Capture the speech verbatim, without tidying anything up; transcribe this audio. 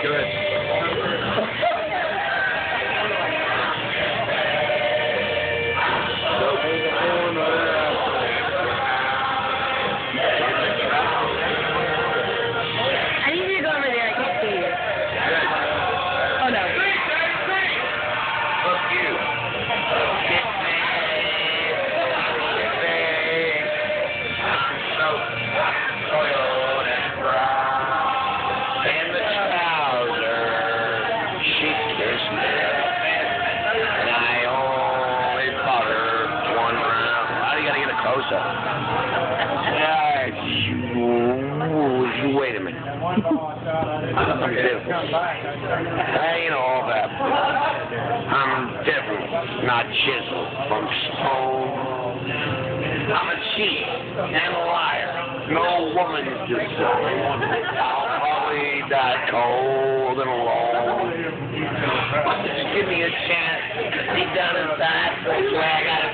good. I need you to go over there. I can't see you. Oh no. Fuck you. Kick me. Kick me. So, Toyota and brown. And the trouser. She kissed me. And I only bought her one round. Why do you gotta get a close-up? Yeah, you, wait a minute. I'm different. I ain't all that. I'm different, not chiseled from stone. I'm a cheat and a liar. No woman deserves. I'll probably die cold and alone. Just give me a chance. Deep down inside, that's where I got